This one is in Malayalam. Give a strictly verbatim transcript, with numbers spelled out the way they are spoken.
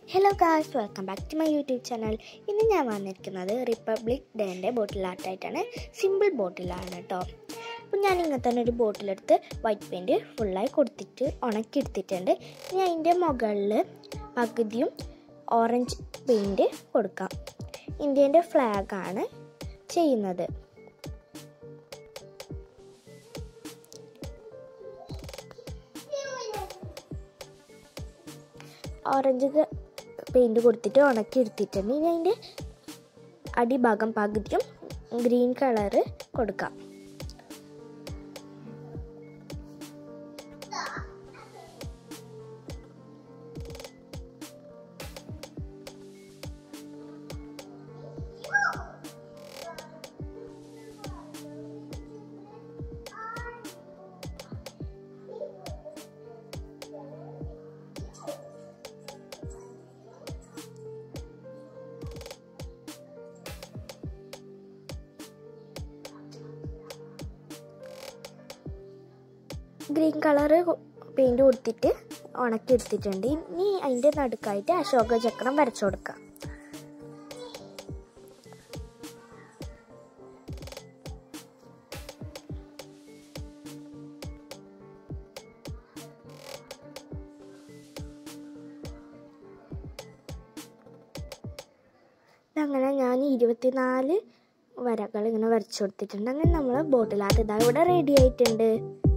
Hello guys, welcome back to my YouTube channel. ഇന്ന് ഞാൻ വന്നിരിക്കുന്നത് റിപ്പബ്ലിക് ഡേൻ്റെ ബോട്ടിൽ ആർട്ടായിട്ടാണ്. സിമ്പിൾ ബോട്ടിലാണ് കേട്ടോ. അപ്പോൾ ഞാൻ ഇങ്ങനെ തന്നെ ഒരു ബോട്ടിലെടുത്ത് വൈറ്റ് പെയിൻറ്റ് ഫുള്ളായി കൊടുത്തിട്ട് ഉണക്കിയെടുത്തിട്ടുണ്ട്. ഇനി അതിൻ്റെ മുകളിൽ പകുതിയും ഓറഞ്ച് പെയിൻറ്റ് കൊടുക്കാം. ഇന്ത്യൻ്റെ ഫ്ലാഗാണ് ചെയ്യുന്നത്. ഓറഞ്ച് പെയിൻറ്റ് കൊടുത്തിട്ട് ഉണക്കി എടുത്തിട്ടുണ്ട്. ഇനി അതിൻ്റെ അടിഭാഗം പകുതിയും ഗ്രീൻ കളറ് കൊടുക്കാം. ഗ്രീൻ കളറ് പെയിൻറ്റ് കൊടുത്തിട്ട് ഉണക്കി എടുത്തിട്ടുണ്ട്. ഇനി അതിൻ്റെ നടുക്കായിട്ട് അശോക ചക്രം വരച്ചു കൊടുക്കാം. അങ്ങനെ ഞാൻ ഇരുപത്തിനാല് വരകൾ ഇങ്ങനെ വരച്ചു കൊടുത്തിട്ടുണ്ട്. അങ്ങനെ നമ്മൾ ബോട്ടിൽ ആർട്ട് ഇതാ ഇവിടെ റെഡി ആയിട്ടുണ്ട്.